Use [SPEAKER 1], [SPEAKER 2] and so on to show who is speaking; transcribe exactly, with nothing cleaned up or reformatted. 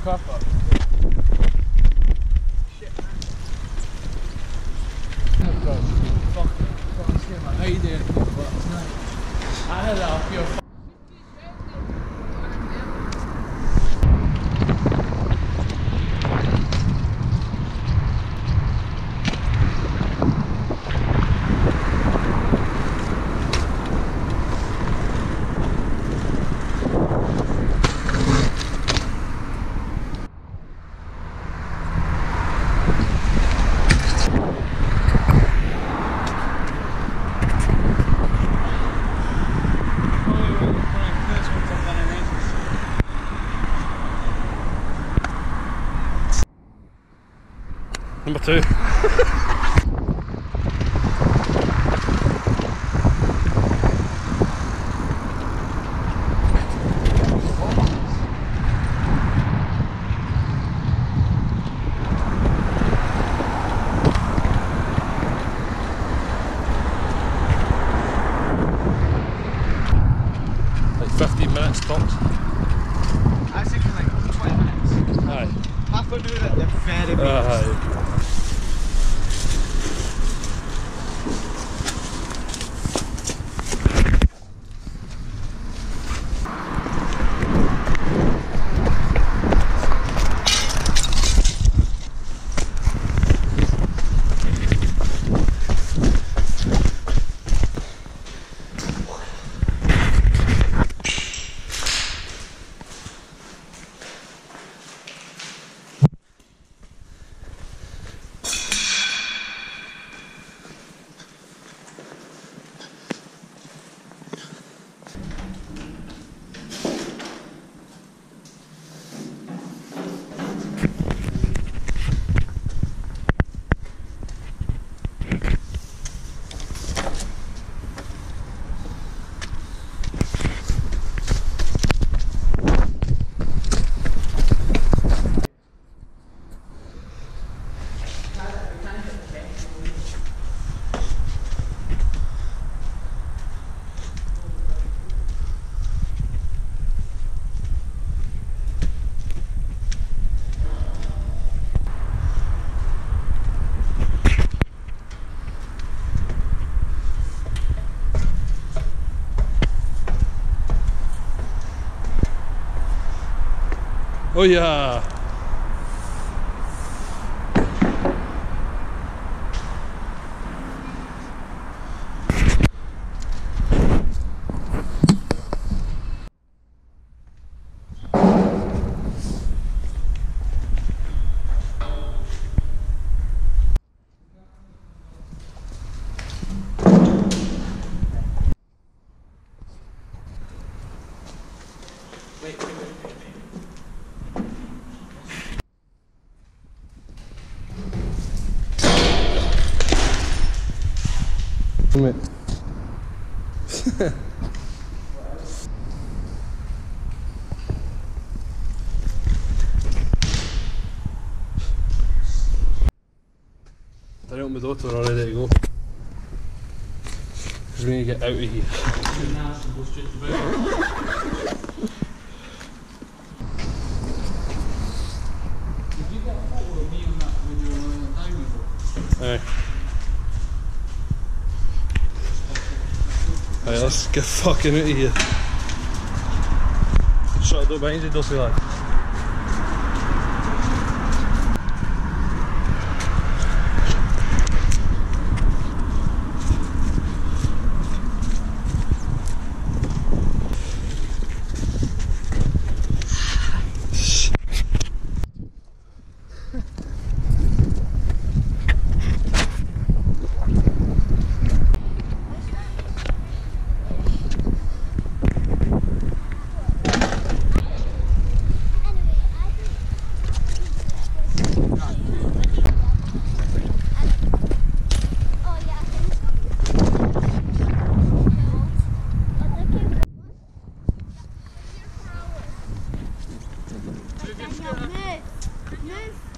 [SPEAKER 1] car park. Shit, man. Oh god. Fuck. Can't see him. How you doing? I don't know. I feel
[SPEAKER 2] Number two. Like fifteen minutes tops.
[SPEAKER 1] I was thinking like twenty minutes.
[SPEAKER 2] Aye.
[SPEAKER 1] Half an hour at the very least.
[SPEAKER 2] Aye. Oh yeah.
[SPEAKER 1] Wait, wait, wait, wait.
[SPEAKER 2] Mate. I opened the door to we're all ready to go. Because we need to get out of here.
[SPEAKER 1] Did you get a photo of me on that when you were on the diving board?
[SPEAKER 2] Aye. Right, let's get fucking out of here. Shut the door behind you, Dopey lad.
[SPEAKER 3] Move, move.